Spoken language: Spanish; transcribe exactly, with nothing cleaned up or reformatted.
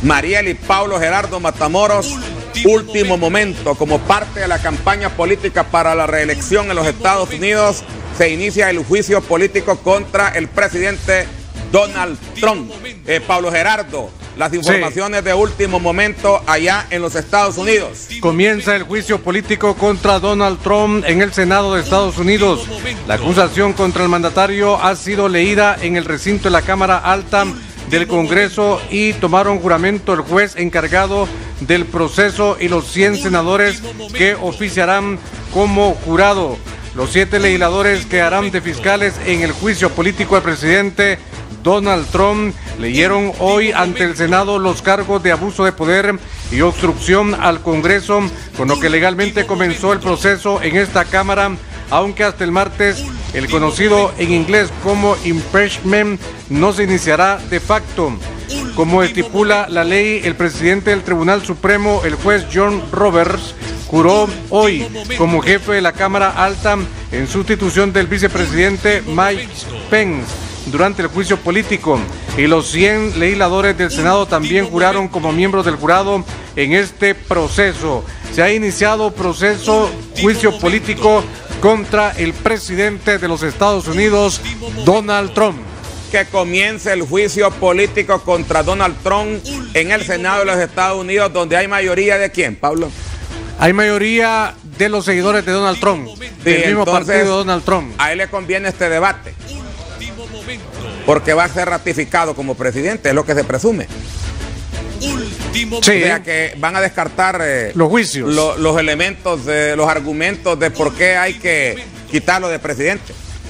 Mariel y Paulo Gerardo Matamoros. Último momento, como parte de la campaña política para la reelección en los Estados Unidos, se inicia el juicio político contra el presidente Donald Trump. Eh, Paulo Gerardo, las informaciones sí. de último momento allá en los Estados Unidos. Comienza el juicio político contra Donald Trump en el Senado de Estados Unidos. La acusación contra el mandatario ha sido leída en el recinto de la Cámara Alta del Congreso y tomaron juramento el juez encargado del proceso y los cien senadores que oficiarán como jurado. Los siete legisladores que harán de fiscales en el juicio político al presidente Donald Trump leyeron hoy ante el Senado los cargos de abuso de poder y obstrucción al Congreso, con lo que legalmente comenzó el proceso en esta Cámara, aunque hasta el martes el conocido en inglés como impeachment no se iniciará de facto. Como estipula la ley, el presidente del Tribunal Supremo, el juez John Roberts, juró hoy como jefe de la Cámara Alta en sustitución del vicepresidente Mike Pence durante el juicio político, y los cien legisladores del Senado también juraron como miembros del jurado en este proceso. Se ha iniciado proceso, juicio político contra el presidente de los Estados Unidos, Donald Trump. Que comience el juicio político contra Donald Trump en el Senado de los Estados Unidos, donde hay mayoría de ¿quién, Pablo? Hay mayoría de los seguidores de Donald Trump, del sí, mismo entonces, partido de Donald Trump. A él le conviene este debate, porque va a ser ratificado como presidente, es lo que se presume. Sí. O sea que van a descartar eh, los juicios, lo, los elementos, de, los argumentos de por qué hay que quitarlo de presidente.